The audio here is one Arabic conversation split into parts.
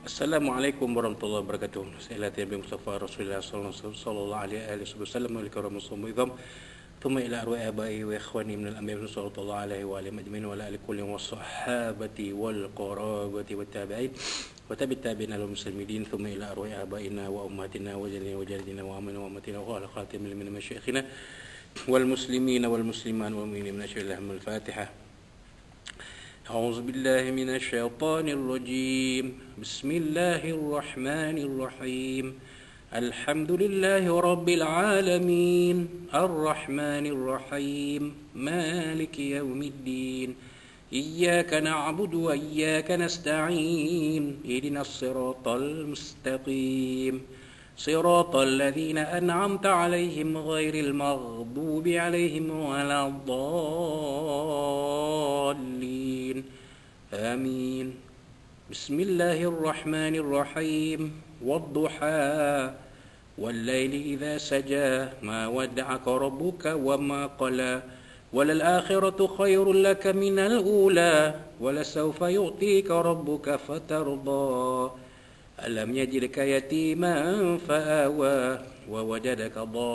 Assalamualaikum warahmatullahi wabarakatuh. Saya Nabi Mustafa Rasulullah sallallahu alaihi wasallam wa alihi wasallam. ثم إلى أرواح آبائي وإخواني من الأنبياء صلى الله عليه وآله أجمعين وعلى آل كل والصحابة والقرابة والتابعين وتابع التابعين المسلمين ثم إلى أرواح آبائنا وأمهاتنا وجدنا وجدنا وأمنا وأمتنا وعلى خاتم من مشايخنا والمسلمين والمسلمات والمؤمنين من أشهر الله الفاتحة. أعوذ بالله من الشيطان الرجيم. بسم الله الرحمن الرحيم. الحمد لله رب العالمين الرحمن الرحيم مالك يوم الدين إياك نعبد وإياك نستعين اهدنا الصراط المستقيم صراط الذين أنعمت عليهم غير المغضوب عليهم ولا الضالين آمين. بسم الله الرحمن الرحيم. والضحى والليل إذا سجى ما ودعك ربك وما قلى وللآخرة خير لك من الأولى ولسوف يعطيك ربك فترضى ألم يجدك يتيما فآوى ووجدك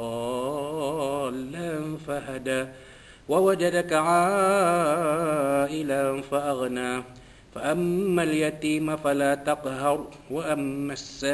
ضالا فهدى ووجدك عائلا فأغنى فأما اليتيم فلا تقهر وأما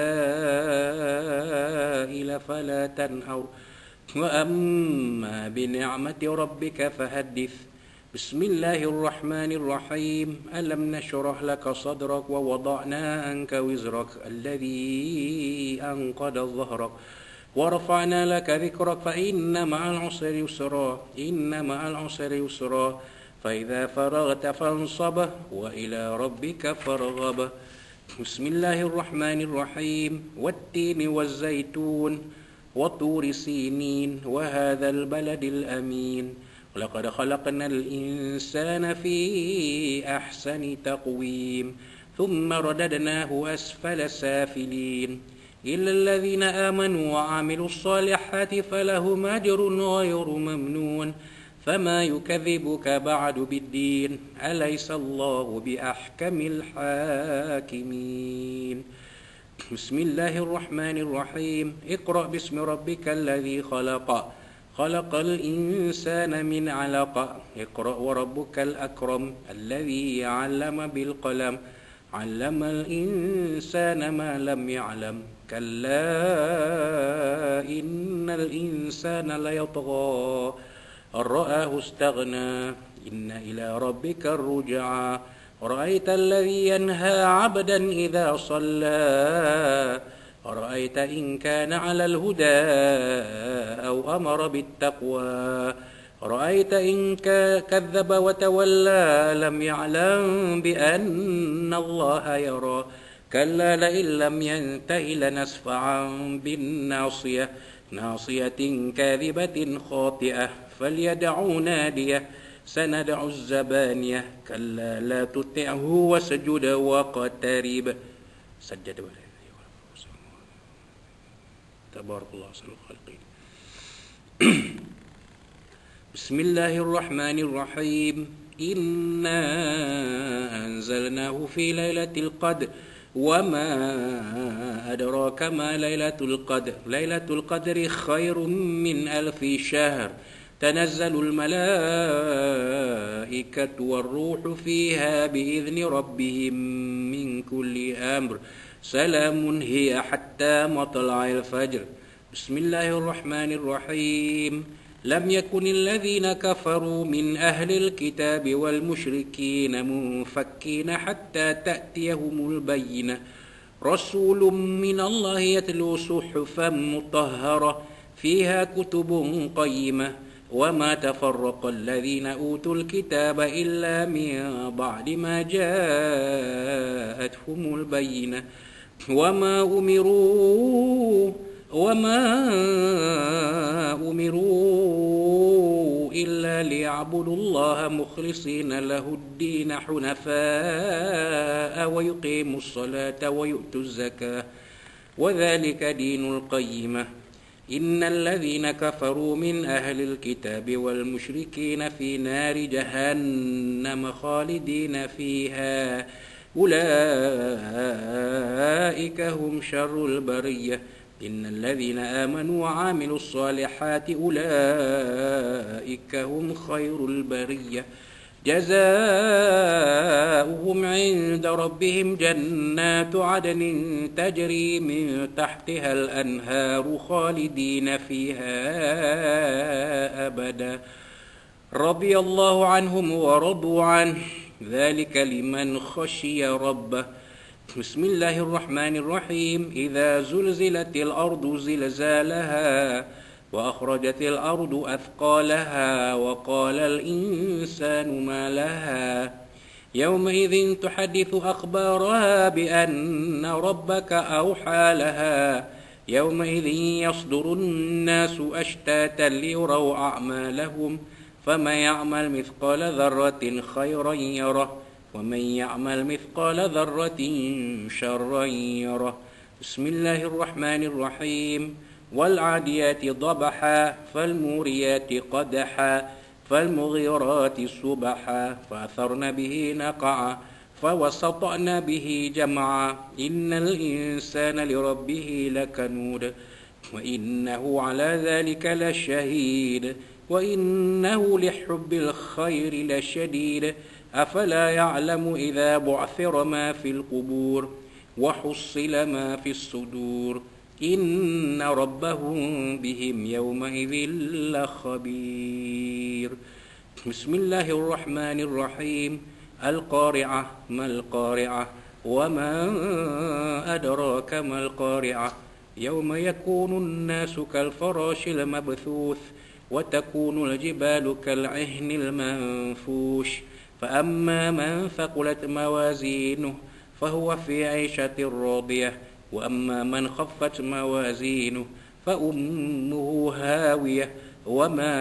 السائل فلا تنهر وأما بنعمة ربك فحدث. بسم الله الرحمن الرحيم. ألم نشرح لك صدرك ووضعنا عنك وزرك الذي أنقض ظهرك ورفعنا لك ذكرك فإن مع العسر يسرا إن مع العسر يسرا فإذا فرغت فانصب وإلى ربك فارغب. بسم الله الرحمن الرحيم. والتين والزيتون وطور سينين وهذا البلد الأمين ولقد خلقنا الإنسان في أحسن تقويم ثم رددناه أسفل سافلين إلا الذين آمنوا وعملوا الصالحات فلهم أجر غير ممنون فما يكذبك بعد بالدين أليس الله بأحكم الحاكمين. بسم الله الرحمن الرحيم. اقرأ باسم ربك الذي خلق خلق الإنسان من علق اقرأ وربك الأكرم الذي علم بالقلم علم الإنسان ما لم يعلم كلا إن الإنسان ليطغى أن رآه استغنى إن إلى ربك الرجعى رأيت الذي ينهى عبدا إذا صلى أرأيت إن كان على الهدى أو أمر بالتقوى رأيت إن كذب وتولى لم يعلم بأن الله يرى كلا لئن لم ينته لنسفعا بالناصية ناصية كاذبة خاطئة فليدعوا ناديه سندع الزبانية كلا لا تطعه واسجد واقترب سجد تبارك الله أحسن الخالقين. بسم الله الرحمن الرحيم. إنا أنزلناه في ليلة القدر وما أدراك ما ليلة القدر ليلة القدر خير من 1000 شهر تنزل الملائكة والروح فيها بإذن ربهم من كل أمر سلام هي حتى مطلع الفجر. بسم الله الرحمن الرحيم. لم يكن الذين كفروا من أهل الكتاب والمشركين منفكين حتى تأتيهم البينة رسول من الله يتلو صحفا مطهرة فيها كتب قيمة وما تفرق الذين أوتوا الكتاب إلا من بعد ما جاءتهم البينة وما أمروا إلا ليعبدوا الله مخلصين له الدين حنفاء ويقيموا الصلاة ويؤتوا الزكاة وذلك دين القيمة. إن الذين كفروا من أهل الكتاب والمشركين في نار جهنم خالدين فيها أولئك أولئك هم شر البرية إن الذين آمنوا وعملوا الصالحات أولئك هم خير البرية جزاؤهم عند ربهم جنات عدن تجري من تحتها الأنهار خالدين فيها أبدا رضي الله عنهم ورضوا عنه ذلك لمن خشي ربه بسم الله الرحمن الرحيم إذا زلزلت الأرض زلزالها وأخرجت الأرض أثقالها وقال الإنسان ما لها يومئذ تحدث أخبارها بأن ربك أوحى لها يومئذ يصدر الناس أشتاتا ليروا أعمالهم فمن يعمل مثقال ذرة خيرا يره ومن يعمل مثقال ذرة شرا يره بسم الله الرحمن الرحيم والعاديات ضبحا فالموريات قدحا فالمغيرات صبحا فأثرن به نقعا فوسطن به جمعا إن الإنسان لربه لكنود وإنه على ذلك لشهيد وإنه لحب الخير لشديد أفلا يعلم إذا بعثر ما في القبور وحصل ما في الصدور إن ربهم بهم يومئذ لخبير بسم الله الرحمن الرحيم القارعة ما القارعة وما أدراك ما القارعة يوم يكون الناس كالفراش المبثوث وتكون الجبال كالعهن المنفوش فأما من ثقلت موازينه فهو في عيشة راضية وأما من خفت موازينه فأمه هاوية وما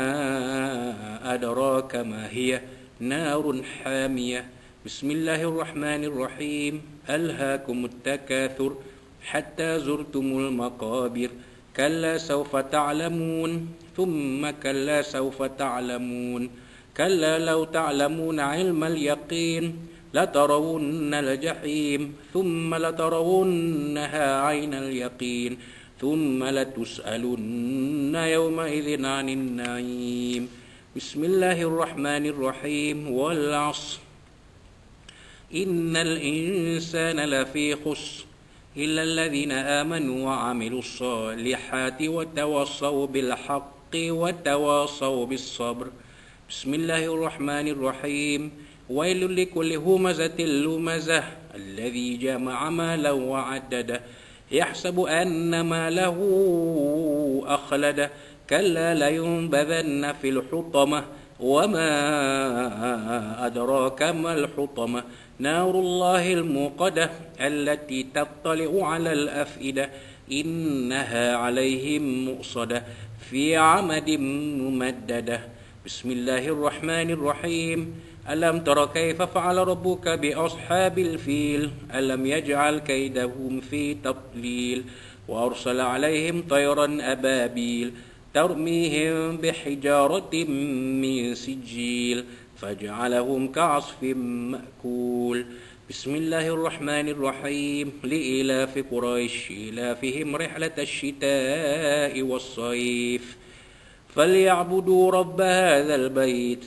أدراك ما هي نار حامية بسم الله الرحمن الرحيم ألهاكم التكاثر حتى زرتم المقابر كلا سوف تعلمون ثم كلا سوف تعلمون كلا لو تعلمون علم اليقين لترون الجحيم ثم لترونها عين اليقين ثم لتسألن يومئذ عن النعيم بسم الله الرحمن الرحيم والعصر إن الإنسان لفي خسر إلا الذين آمنوا وعملوا الصالحات وتواصوا بالحق وتواصوا بالصبر بسم الله الرحمن الرحيم ويل لكل همزة لمزة الذي جمع مالا وعدده يحسب أن ماله أخلده كلا لينبذن في الحطمة وما أدراك ما الحطمة نار الله الموقدة التي تطلع على الأفئدة إنها عليهم مؤصدة في عمد ممددة بسم الله الرحمن الرحيم ألم تر كيف فعل ربك بأصحاب الفيل ألم يجعل كيدهم في تضليل وأرسل عليهم طيرا أبابيل ترميهم بحجارة من سجيل فجعلهم كعصف مأكول بسم الله الرحمن الرحيم لإيلاف قريش إيلافهم رحلة الشتاء والصيف فليعبدوا رب هذا البيت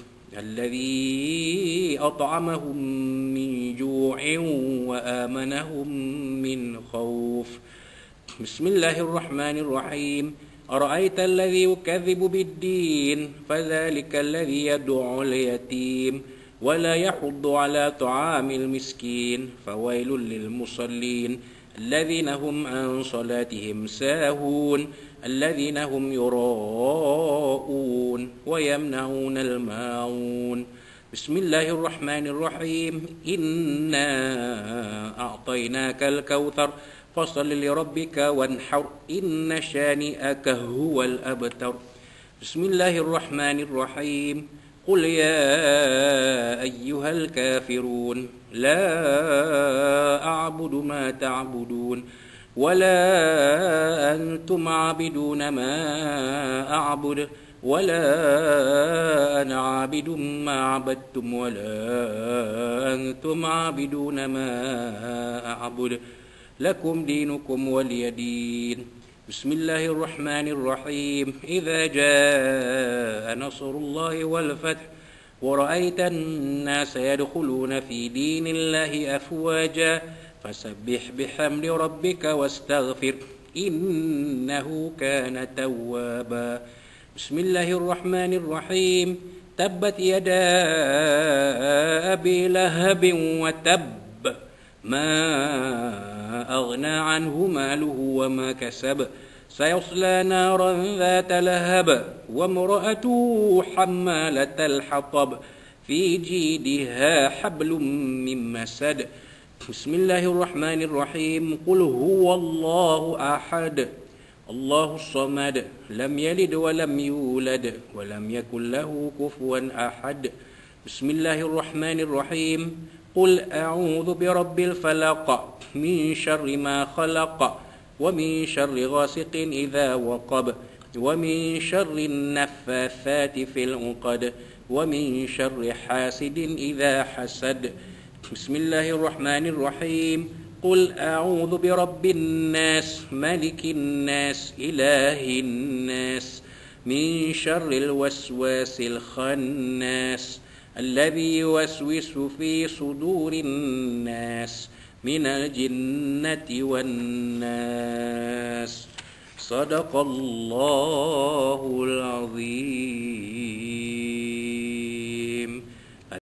الذي أطعمهم من جوع وآمنهم من خوف بسم الله الرحمن الرحيم أرأيت الذي يكذب بالدين فذلك الذي يدعو اليتيم ولا يحض على طعام المسكين فويل للمصلين الذين هم عن صلاتهم ساهون الذين هم يراءون ويمنعون الماعون بسم الله الرحمن الرحيم إنا أعطيناك الكوثر فصل لربك وانحر إن شانئك هو الأبتر بسم الله الرحمن الرحيم قل يا أيها الكافرون لا أعبد ما تعبدون ولا أنتم عابدون ما أعبد ولا أنا عابد ما عبدتم ولا أنتم عابدون ما أعبد لكم دينكم ولي دين. بسم الله الرحمن الرحيم. إذا جاء نصر الله والفتح ورأيت الناس يدخلون في دين الله أفواجا فسبح بحمد ربك واستغفر إنه كان توابا. بسم الله الرحمن الرحيم. تبت يدا أبي لهب وتب ما أغنى عنه ماله وما كسب سيصلى نارا ذات لهب وامرأته حمالة الحطب في جيدها حبل من مسد. بسم الله الرحمن الرحيم. قل هو الله أحد الله الصمد لم يلد ولم يولد ولم يكن له كفوا أحد. بسم الله الرحمن الرحيم. قل أعوذ برب الفلق من شر ما خلق ومن شر غاسق إذا وقب ومن شر النفاثات في العقد ومن شر حاسد إذا حسد. بسم الله الرحمن الرحيم. قل أعوذ برب الناس ملك الناس إله الناس من شر الوسواس الخناس الذي يوسوس في صدور الناس من الجنة والناس. صدق الله العظيم.